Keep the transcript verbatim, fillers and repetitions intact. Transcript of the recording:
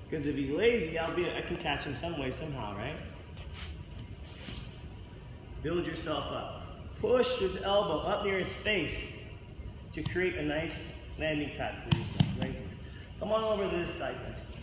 Because if he's lazy, I'll be, I can catch him some way, somehow, right? Build yourself up. Push his elbow up near his face to create a nice landing pad for yourself, right here. Come on over to this side then.